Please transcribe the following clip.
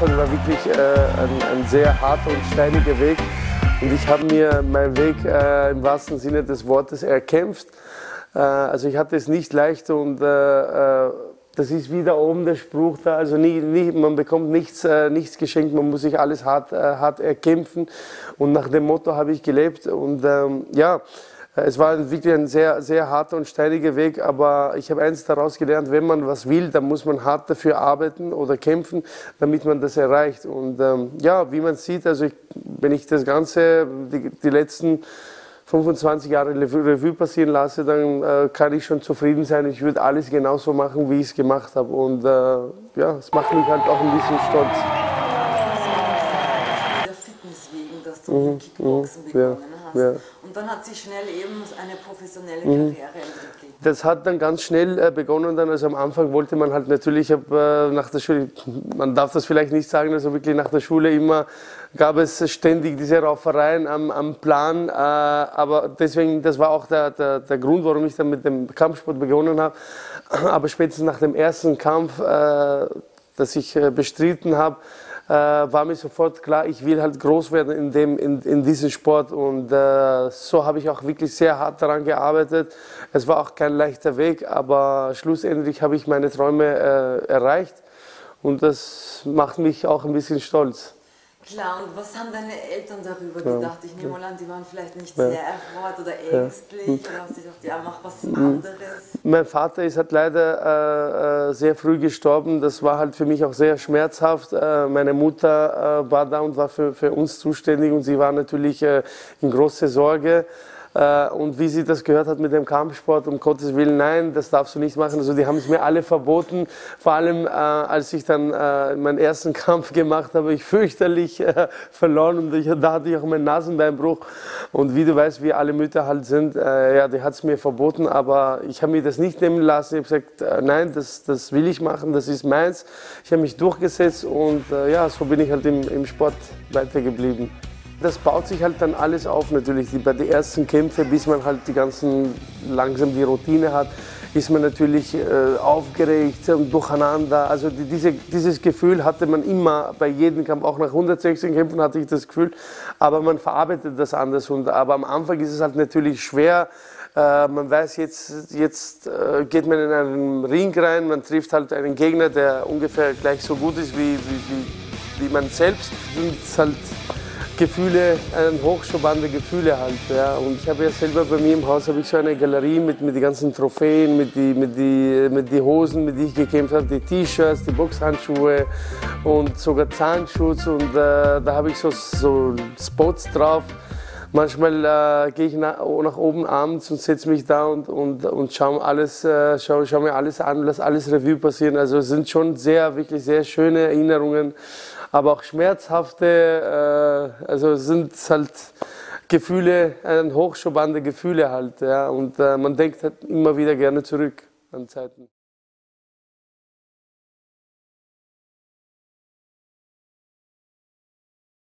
Anfang war wirklich ein sehr harter und steiniger Weg. Und ich habe mir meinen Weg im wahrsten Sinne des Wortes erkämpft. Also ich hatte es nicht leicht und das ist wieder oben der Spruch da, also man bekommt nichts geschenkt, man muss sich alles hart erkämpfen. Und nach dem Motto habe ich gelebt und ja, es war wirklich ein sehr, sehr harter und steiniger Weg, aber ich habe eins daraus gelernt: Wenn man was will, dann muss man hart dafür arbeiten oder kämpfen, damit man das erreicht. Und ja, wie man sieht, also wenn ich das Ganze, die letzten 25 Jahre Revue passieren lasse, dann kann ich schon zufrieden sein. Ich würde alles genauso machen, wie ich es gemacht habe. Und ja, es macht mich halt auch ein bisschen stolz. Der Fitness wegen, dass du mit Kickboxen begonnen hast. Ja. Und dann hat sich schnell eben eine professionelle Karriere entwickelt. Das hat dann ganz schnell begonnen. Also am Anfang wollte man halt natürlich, nach der Schule, man darf das vielleicht nicht sagen, also wirklich nach der Schule immer gab es ständig diese Raufereien am Plan. Aber deswegen, das war auch der Grund, warum ich dann mit dem Kampfsport begonnen habe. Aber spätestens nach dem ersten Kampf, das ich bestritten habe, war mir sofort klar, ich will halt groß werden in diesem Sport. Und so habe ich auch wirklich sehr hart daran gearbeitet. Es war auch kein leichter Weg, aber schlussendlich habe ich meine Träume erreicht. Und das macht mich auch ein bisschen stolz. Klar, und was haben deine Eltern darüber gedacht? Ich nehme mal an, die waren vielleicht nicht sehr erfreut oder ängstlich oder haben sie gedacht, ja, mach was anderes. Mein Vater ist halt leider sehr früh gestorben. Das war halt für mich auch sehr schmerzhaft. Meine Mutter war da und war für uns zuständig und sie war natürlich in großer Sorge. Und wie sie das gehört hat mit dem Kampfsport, um Gottes Willen, nein, das darfst du nicht machen. Also die haben es mir alle verboten. Vor allem, als ich dann meinen ersten Kampf gemacht habe, ich fürchterlich verloren und da hatte ich auch meinen Nasenbeinbruch. Und wie du weißt, wie alle Mütter halt sind, ja, die hat es mir verboten, aber ich habe mir das nicht nehmen lassen. Ich habe gesagt, nein, das will ich machen, das ist meins. Ich habe mich durchgesetzt und ja, so bin ich halt im Sport weitergeblieben. Das baut sich halt dann alles auf natürlich. Bei den ersten Kämpfen, bis man halt langsam die Routine hat, ist man natürlich aufgeregt und durcheinander. Also dieses Gefühl hatte man immer bei jedem Kampf, auch nach 116 Kämpfen hatte ich das Gefühl, aber man verarbeitet das anders. Aber am Anfang ist es halt natürlich schwer. Man weiß, jetzt geht man in einen Ring rein, man trifft halt einen Gegner, der ungefähr gleich so gut ist wie man selbst. Und halt Gefühle, hochschobernde Gefühle halt. Ja. Und ich habe ja selber bei mir im Haus so eine Galerie mit den ganzen Trophäen, mit die Hosen, mit denen ich gekämpft habe, die T-Shirts, die Boxhandschuhe und sogar Zahnschutz. Und da habe ich so Spots drauf. Manchmal gehe ich nach oben abends und setze mich da und schaue mir alles an, lasse alles Revue passieren. Also es sind schon wirklich sehr schöne Erinnerungen, aber auch schmerzhafte, also es sind halt Gefühle, hochschobernde Gefühle halt. Ja, und man denkt halt immer wieder gerne zurück an Zeiten.